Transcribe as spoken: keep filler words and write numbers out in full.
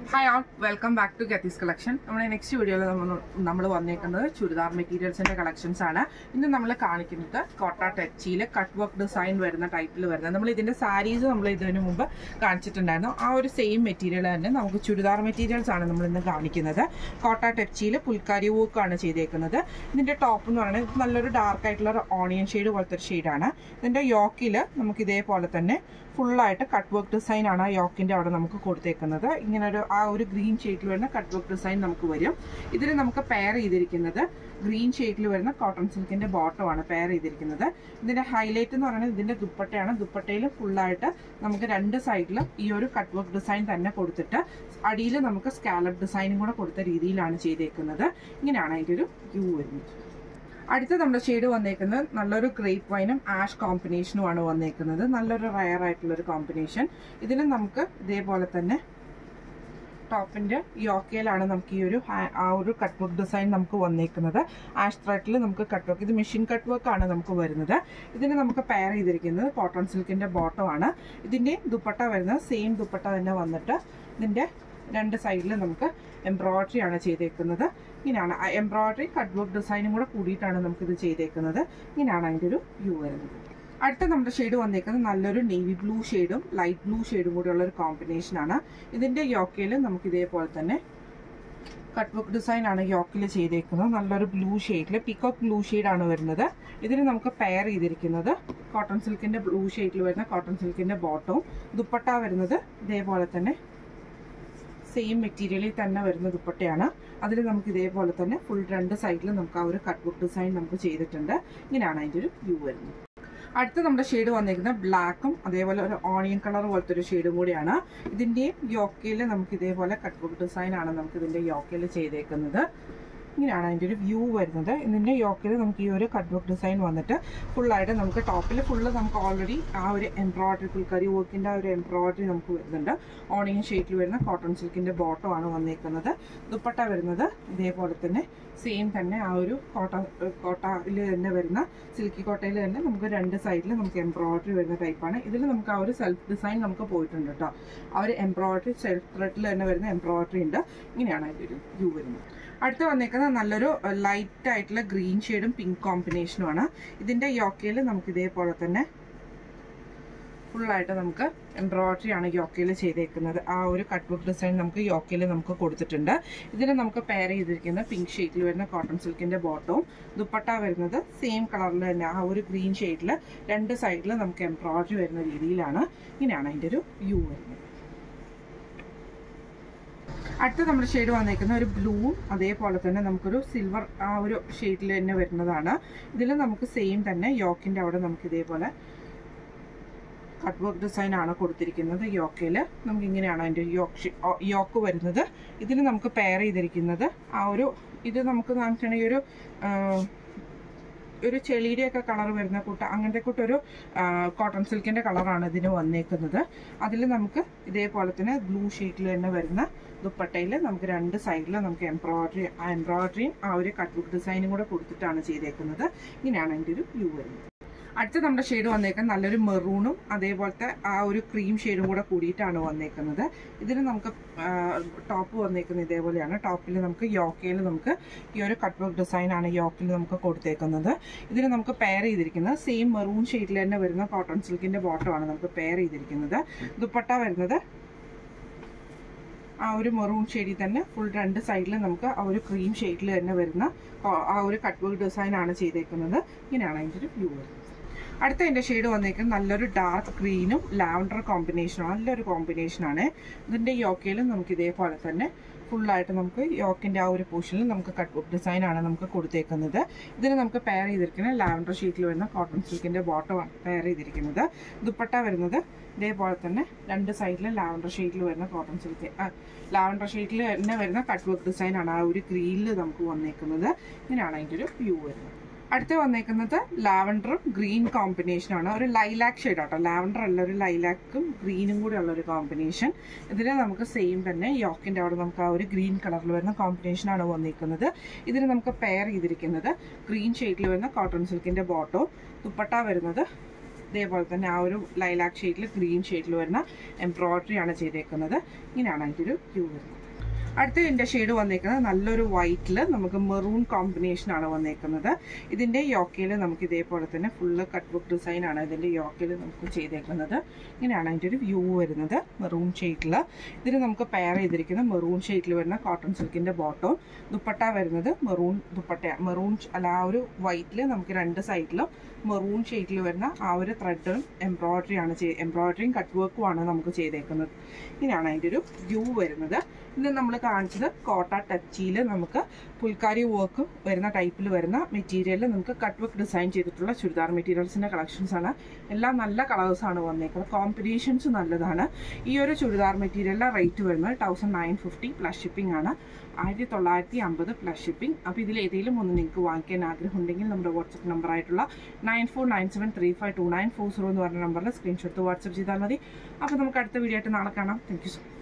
Hi all, welcome back to CATHY'S collection. നമ്മുടെ next വീഡിയോയിൽ നമ്മൾ വന്നേക്കുന്നത് ചുരിദാർ മെറ്റീരിയൽസിന്റെ കളക്ഷൻസ് ആണ്. ഇന്ന് നമ്മൾ കാണിക്കുന്നത് കോട്ട ടെപ്ചിയിൽ കട്ട് വർക്ക് ഡിസൈൻ വരുന്ന ടൈപ്പിൽ വരുന്നത്. നമ്മൾ ഇതിന്റെ സാരീസ് നമ്മൾ ഇതിനു മുമ്പ് കാണിച്ചിട്ടുണ്ടായിരുന്നു. ആ ഒരു സെയിം മെറ്റീരിയൽ തന്നെ നമുക്ക് ചുരിദാർ മെറ്റീരിയൽസ് ആണ് നമ്മൾ ഇന്ന് കാണിക്കുന്നത്. കോട്ട ടെപ്ചിയിൽ പുൽക്കാരി വർക്ക് ആണ് ചെയ്തേക്കുന്നത്. ഇതിന്റെ ടോപ്പ് എന്ന് പറയുന്നത് നല്ലൊരു ഡാർക്ക് ആയിട്ടുള്ള ഒരു ഓണിയൻ ഷെയ്ഡ് പോലത്തെ ഒരു ഷെയ്ഡാണ്. ഇതിന്റെ യോക്കിൽ നമുക്ക് ഇതേപോലെ തന്നെ ഫുള്ളായിട്ട് കട്ട് വർക്ക് ഡിസൈൻ ആണ് ആ യോക്കിന്റെ അവിടെ നമുക്ക് കൊടുത്തേക്കുന്നത്. ഇങ്ങനെ ഒരു ആ ഒരു ഗ്രീൻ ഷെയ്ഡിൽ വരുന്ന കട്ട് വർക്ക് ഡിസൈൻ നമുക്ക് വരും. ഇതിൽ നമുക്ക് പെയർ ചെയ്തിരിക്കുന്നത് ഗ്രീൻ ഷെയ്ഡിൽ വരുന്ന കോട്ടൺ സിൽക്കിന്റെ ബോട്ടമാണ് പെയർ ചെയ്തിരിക്കുന്നത്. ഇതിന്റെ ഹൈലൈറ്റ് എന്ന് പറയുന്നത് ഇതിന്റെ ദുപ്പട്ടയാണ്. ദുപ്പട്ടയിൽ ഫുള്ളായിട്ട് നമുക്ക് രണ്ട് സൈഡിലും ഈ ഒരു കട്ട് വർക്ക് ഡിസൈൻ തന്നെ കൊടുത്തിട്ട് അടിയിൽ നമുക്ക് സ്കാലപ്പ് ഡിസൈനും കൂടെ കൊടുത്ത രീതിയിലാണ് ചെയ്തേക്കുന്നത്. ഇങ്ങനെയാണ് അതിൻ്റെ ഒരു വ്യൂ വരുന്നത്. അടുത്ത നമ്മുടെ ഷെയ്ഡ് വന്നേക്കുന്നത് നല്ലൊരു ഗ്രേപ്പ് വൈനും ആഷ് കോമ്പിനേഷനുമാണ് വന്നേക്കുന്നത്. നല്ലൊരു റയർ ആയിട്ടുള്ളൊരു കോമ്പിനേഷൻ. ഇതിന് നമുക്ക് ഇതേപോലെ തന്നെ ടോപ്പിന്റെ യോക്കയിലാണ് നമുക്ക് ഈ ഒരു ആ ഒരു കട്ട് വർക്ക് ഡിസൈൻ നമുക്ക് വന്നേക്കുന്നത്. ആഷ് ത്രെഡിൽ നമുക്ക് കട്ട് വർക്ക്, ഇത് മെഷീൻ കട്ട് വർക്ക് ആണ് നമുക്ക് വരുന്നത്. ഇതിന് നമുക്ക് പെയർ ചെയ്തിരിക്കുന്നത് കോട്ടൺ സിൽക്കിന്റെ ബോട്ടം ആണ്. ഇതിന്റെ ദുപ്പട്ട വരുന്നത് സെയിം ദുപ്പട്ട തന്നെ വന്നിട്ട് ഇതിന്റെ രണ്ട് സൈഡിൽ നമുക്ക് എംബ്രോയിഡറി ആണ് ചെയ്തേക്കുന്നത്. ഇങ്ങനെയാണ് എംബ്രോയിഡറി കട്ട് വർക്ക് ഡിസൈനും കൂടെ കൂടിയിട്ടാണ് നമുക്കിത് ചെയ്തേക്കുന്നത്. ഇങ്ങനെയാണ് അതിൻ്റെ ഒരു വ്യൂ വരുന്നത്. അടുത്ത നമ്മുടെ ഷെയ്ഡ് വന്നേക്കുന്നത് നല്ലൊരു നേവി ബ്ലൂ ഷെയ്ഡും ലൈറ്റ് ബ്ലൂ ഷെയ്ഡും കൂടെയുള്ള ഒരു കോമ്പിനേഷനാണ്. ഇതിന്റെ യോക്കയിൽ നമുക്ക് ഇതേപോലെ തന്നെ കട്ട് വർക്ക് ഡിസൈൻ ആണ് യോക്കിൽ ചെയ്തേക്കുന്നത്. നല്ലൊരു ബ്ലൂ ഷെയ്ഡിൽ പീകോക്ക് ബ്ലൂ ഷെയ്ഡാണ് വരുന്നത്. ഇതിന് നമുക്ക് പെയർ ചെയ്തിരിക്കുന്നത് കോട്ടൺ സിൽക്കിന്റെ ബ്ലൂ ഷെയ്ഡിൽ വരുന്ന കോട്ടൺ സിൽക്കിന്റെ ബോട്ടവും ദുപ്പട്ട വരുന്നത് ഇതേപോലെ തന്നെ സെയിം മെറ്റീരിയലിൽ തന്നെ വരുന്ന ദുപ്പട്ടയാണ്. അതിൽ നമുക്ക് ഇതേപോലെ തന്നെ ഫുൾ രണ്ട് സൈഡിൽ നമുക്ക് ആ ഒരു കട്ട് വർക്ക് ഡിസൈൻ നമുക്ക് ചെയ്തിട്ടുണ്ട്. ഇങ്ങനെയാണ് അതിൻ്റെ ഒരു വ്യൂ വരുന്നത്. അടുത്ത നമ്മുടെ ഷെയ്ഡ് വന്നിരിക്കുന്നത് ബ്ലാക്കും അതേപോലെ ഒരു ഓണിയൻ കളർ പോലത്തെ ഒരു ഷെയ്ഡും കൂടിയാണ്. ഇതിൻ്റെയും യോക്കയിൽ നമുക്ക് ഇതേപോലെ കട്ട് വർക്ക് ഡിസൈൻ ആണ് നമുക്ക് ഇതിൻ്റെ യോക്കയിൽ ചെയ്തേക്കുന്നത്. ഇങ്ങനെയാണ് അതിൻ്റെ ഒരു വ്യൂ വരുന്നത്. ഇതിൻ്റെ യോക്കിൽ നമുക്ക് ഈ ഒരു കട്ട് വർക്ക് ഡിസൈൻ വന്നിട്ട് ഫുള്ളായിട്ട് നമുക്ക് ടോപ്പിൽ ഫുള്ള് നമുക്ക് ഓൾറെഡി ആ ഒരു എംബ്രോയിഡറി പുൽക്കരി വർക്കിൻ്റെ ആ ഒരു എംബ്രോയിഡറി നമുക്ക് വരുന്നുണ്ട്. ഓണിയൻ ഷെയ്ഡിൽ വരുന്ന കോട്ടൺ സിൽക്കിൻ്റെ ബോട്ടം ആണ് വന്നേക്കുന്നത്. ദുപ്പട്ട വരുന്നത് ഇതേപോലെ തന്നെ സെയിം തന്നെ ആ ഒരു കോട്ട കോട്ടയിൽ തന്നെ വരുന്ന സിൽക്കി കോട്ടയിൽ തന്നെ നമുക്ക് രണ്ട് സൈഡിൽ നമുക്ക് എംബ്രോയിഡറി വരുന്ന ടൈപ്പാണ്. ഇതിൽ നമുക്ക് ആ ഒരു സെൽഫ് ഡിസൈൻ നമുക്ക് പോയിട്ടുണ്ട് കേട്ടോ. ആ ഒരു എംബ്രോയിഡറി സെൽഫ് ത്രെഡിൽ തന്നെ വരുന്ന എംബ്രോയിഡറി ഉണ്ട്. ഇങ്ങനെയാണ് അതിൻ്റെ ഒരു വ്യൂ വരുന്നത്. അടുത്ത് വന്നേക്കുന്നത് നല്ലൊരു ലൈറ്റ് ആയിട്ടുള്ള ഗ്രീൻ ഷെയ്ഡും പിങ്ക് കോമ്പിനേഷനുമാണ്. ഇതിന്റെ യോക്കയിൽ നമുക്ക് ഇതേപോലെ തന്നെ ഫുള്ളായിട്ട് നമുക്ക് എംബ്രോയിഡറി ആണ് യോക്കയിൽ ചെയ്തേക്കുന്നത്. ആ ഒരു കട്ട് വർക്ക് ഡിസൈൻ നമുക്ക് യോക്കയിൽ നമുക്ക് കൊടുത്തിട്ടുണ്ട്. ഇതിന് നമുക്ക് പെയർ ചെയ്തിരിക്കുന്നത് പിങ്ക് ഷെയ്ഡിൽ വരുന്ന കോട്ടൺ സിൽക്കിന്റെ ബോട്ടവും ദുപ്പട്ട വരുന്നത് സെയിം കളറിൽ തന്നെ ആ ഒരു ഗ്രീൻ ഷെയ്ഡിൽ രണ്ട് സൈഡിൽ നമുക്ക് എംബ്രോയിഡറി വരുന്ന രീതിയിലാണ്. ഇങ്ങനെയാണ് അതിൻ്റെ ഒരു വ്യൂ വരുന്നത്. അടുത്ത നമ്മുടെ ഷെയ്ഡ് വന്നേക്കുന്ന ഒരു ബ്ലൂവും അതേപോലെ തന്നെ നമുക്കൊരു സിൽവർ ആ ഒരു ഷെയ്ഡിൽ തന്നെ വരുന്നതാണ്. ഇതിൽ നമുക്ക് സെയിം തന്നെ യോക്കിന്റെ അവിടെ നമുക്ക് ഇതേപോലെ കട്ട് വർക്ക് ഡിസൈൻ ആണ് കൊടുത്തിരിക്കുന്നത്. യോക്കയിൽ നമുക്ക് ഇങ്ങനെയാണ് അതിൻ്റെ യോക്ക് യോക്ക് വരുന്നത്. ഇതിന് നമുക്ക് പെയർ ചെയ്തിരിക്കുന്നത് ആ ഒരു ഇത് നമുക്ക് കാണിച്ചിട്ടുണ്ടെങ്കിൽ ഒരു ഒരു ചെളിയുടെയൊക്കെ കളർ വരുന്ന കൂട്ട അങ്ങനത്തെ കൂട്ടൊരു കോട്ടൺ സിൽക്കിന്റെ കളറാണ് ഇതിന് വന്നേക്കുന്നത്. അതിൽ നമുക്ക് ഇതേപോലെ തന്നെ ബ്ലൂ ഷെയ്ഡിൽ തന്നെ വരുന്ന ദുപ്പട്ടയിൽ നമുക്ക് രണ്ട് സൈഡിൽ നമുക്ക് എംബ്രോയിഡറി ആ എംബ്രോയിഡറിയും ആ ഒരു കട്ട് വർക്ക് ഡിസൈനും കൂടെ കൊടുത്തിട്ടാണ് ചെയ്തേക്കുന്നത്. ഇങ്ങനെയാണ് അതിൻ്റെ ഒരു വ്യൂ വരുന്നത്. അടുത്ത നമ്മുടെ ഷെയ്ഡ് വന്നേക്കുന്നത് നല്ലൊരു മെറൂണും അതേപോലത്തെ ആ ഒരു ക്രീം ഷെയ്ഡും കൂടെ കൂടിയിട്ടാണ് വന്നേക്കുന്നത്. ഇതിന് നമുക്ക് ടോപ്പ് വന്നേക്കുന്നത് ഇതേപോലെയാണ്. ടോപ്പിൽ നമുക്ക് യോക്കയിൽ നമുക്ക് ഈ ഒരു കട്ട് വർക്ക് ഡിസൈൻ ആണ് യോക്കിൽ നമുക്ക് കൊടുത്തേക്കുന്നത്. ഇതിന് നമുക്ക് പെയർ ചെയ്തിരിക്കുന്നത് സെയിം മെറൂൺ ഷെയ്ഡിൽ തന്നെ വരുന്ന കോട്ടൺ സിൽക്കിന്റെ ബോട്ടമാണ് നമുക്ക് പെയർ ചെയ്തിരിക്കുന്നത്. ദുപ്പട്ട വരുന്നത് ആ ഒരു മെറൂൺ ഷെയ്ഡിൽ തന്നെ ഫുൾ രണ്ട് സൈഡിൽ നമുക്ക് ആ ഒരു ക്രീം ഷെയ്ഡിൽ തന്നെ വരുന്ന ആ ഒരു കട്ട് വർക്ക് ഡിസൈൻ ആണ് ചെയ്തേക്കുന്നത്. ഇങ്ങനെയാണ് അതിൻ്റെ ഒരു വ്യൂ വരുന്നത്. അടുത്ത എൻ്റെ ഷെയ്ഡ് വന്നേക്കുന്നത് നല്ലൊരു ഡാർക്ക് ഗ്രീനും ലാവൻഡർ കോമ്പിനേഷനും നല്ലൊരു കോമ്പിനേഷനാണ്. ഇതിൻ്റെ യോക്കയിലും നമുക്ക് ഇതേപോലെ തന്നെ ഫുള്ളായിട്ട് നമുക്ക് യോക്കിൻ്റെ ആ ഒരു പോർഷനിൽ നമുക്ക് കട്ട് വർക്ക് ഡിസൈൻ ആണ് നമുക്ക് കൊടുത്തേക്കുന്നത്. ഇതിന് നമുക്ക് പെയർ ചെയ്തിരിക്കുന്നത് ലാവൻഡർ ഷീറ്റിൽ വരുന്ന കോട്ടൺ സിൽക്കിൻ്റെ ബോട്ടമാണ് പെയർ ചെയ്തിരിക്കുന്നത്. ദുപ്പട്ട വരുന്നത് ഇതേപോലെ തന്നെ രണ്ട് സൈഡിൽ ലാവൻഡർ ഷെയ്ഡിൽ വരുന്ന കോട്ടൺ സിൽക്ക് ലാവൻഡർ ഷെയ്ഡിൽ തന്നെ വരുന്ന കട്ട് വർക്ക് ഡിസൈൻ ആണ് ആ ഒരു ഗ്രീനിൽ നമുക്ക് വന്നേക്കുന്നത്. ഇങ്ങനെയാണ് അതിൻ്റെ ഒരു വ്യൂ വരുന്നത്. അടുത്ത വന്നേക്കുന്നത് ലാവൻഡറും ഗ്രീൻ കോമ്പിനേഷനാണ്. ഒരു ലൈലാക്ക് ഷെയ്ഡ് ആട്ടോ. ലാവൻഡർ അല്ല, ഒരു ലൈലാക്കും ഗ്രീനും കൂടെ ഉള്ള ഒരു കോമ്പിനേഷൻ. ഇതിൽ നമുക്ക് സെയിം തന്നെ യോക്കിന്റെ അവിടെ നമുക്ക് ആ ഒരു ഗ്രീൻ കളറിൽ വരുന്ന കോമ്പിനേഷനാണ് വന്നിരിക്കുന്നത്. ഇതിന് നമുക്ക് പെയർ ചെയ്തിരിക്കുന്നത് ഗ്രീൻ ഷെയ്ഡിൽ വരുന്ന കോട്ടൺ സിൽക്കിന്റെ ബോട്ടോ, ദുപ്പട്ട വരുന്നത് ഇതേപോലെ തന്നെ ആ ഒരു ലൈലാക്ക് ഷെയ്ഡിൽ ഗ്രീൻ ഷെയ്ഡിൽ വരുന്ന എംബ്രോയിഡറി ആണ് ചെയ്തേക്കുന്നത്. ഇങ്ങനെയാണ് അതിൻ്റെ ഒരു വ്യൂ വരുന്നത്. അടുത്ത ഇതിൻ്റെ ഷെയ്ഡ് വന്നേക്കുന്നത് നല്ലൊരു വൈറ്റിൽ നമുക്ക് മെറൂൺ കോമ്പിനേഷൻ ആണ് വന്നേക്കുന്നത്. ഇതിൻ്റെ യോക്കയിൽ നമുക്ക് ഇതേപോലെ തന്നെ ഫുള്ള് കട്ട് വർക്ക് ഡിസൈൻ ആണ് ഇതിൻ്റെ യോക്കയിൽ നമുക്ക് ചെയ്തേക്കുന്നത്. ഇങ്ങനെയാണ് അതിൻ്റെ ഒരു വ്യൂ വരുന്നത് മെറൂൺ ഷെയ്ഡിൽ. ഇതിന് നമുക്ക് പെയർ ചെയ്തിരിക്കുന്ന മെറൂൺ ഷെയ്ഡിൽ വരുന്ന കോട്ടൺ സിൽക്കിൻ്റെ ബോട്ടവും ദുപ്പട്ട വരുന്നത് മെറൂൺ ദുപ്പട്ട മെറൂൺ അല്ല ആ ഒരു വൈറ്റിൽ നമുക്ക് രണ്ട് സൈഡിലും മെറൂൺ ഷെയ്ഡിൽ വരുന്ന ആ ഒരു ത്രെഡും എംബ്രോയിഡറി ആണ് എംബ്രോയിഡറിയും കട്ട് വർക്കും ആണ് നമുക്ക് ചെയ്തേക്കുന്നത്. ഇങ്ങനെയാണ് അതിൻ്റെ ഒരു വ്യൂ വരുന്നത്. ഇത് നമ്മൾ കാണിച്ചത് കോട്ട ടച്ചിയിൽ നമുക്ക് പുൽക്കാരി വർക്ക് വരുന്ന ടൈപ്പിൽ വരുന്ന മെറ്റീരിയലിൽ നമുക്ക് കട്ട് വർക്ക് ഡിസൈൻ ചെയ്തിട്ടുള്ള ചുരിദാർ മെറ്റീരിയൽസിൻ്റെ കളക്ഷൻസ് ആണ്. എല്ലാം നല്ല കളേഴ്സാണ് വന്നേക്കുന്നത്. കോമ്പിനേഷൻസ് നല്ലതാണ്. ഈ ഒരു ചുരിദാർ മെറ്റീരിയലിൻ്റെ റേറ്റ് വരുന്നത് thousand nine fifty plus shipping ആണ്. ആയിരത്തി തൊള്ളായിരത്തി അമ്പത് പ്ലസ് ഷിപ്പിംഗ്. അപ്പോൾ ഇതിൽ ഏതെങ്കിലും ഒന്ന് നിങ്ങൾക്ക് വാങ്ങിക്കാൻ ആഗ്രഹം ഉണ്ടെങ്കിൽ നമ്മുടെ വാട്സപ്പ് നമ്പറായിട്ടുള്ള nine four nine seven three five two nine four zero എന്ന് പറഞ്ഞ നമ്പറിൽ സ്ക്രീൻഷോട്ട് വാട്സപ്പ് ചെയ്താൽ മതി. അപ്പോൾ നമുക്ക് അടുത്ത വീഡിയോ ആയിട്ട് നാളെ കാണാം. Thank you so much.